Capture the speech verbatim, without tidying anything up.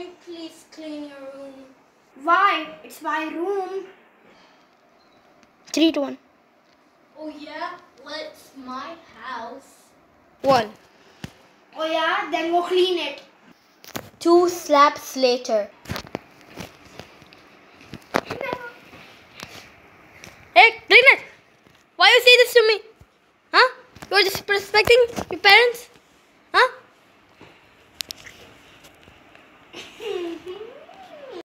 you please clean your room? Why? It's my room. Three to one. Oh yeah? Well, it's my house. One. Oh yeah? Then go clean it. Two slaps later. Hey, clean it! Why you say this to me? Huh? You're disrespecting your parents?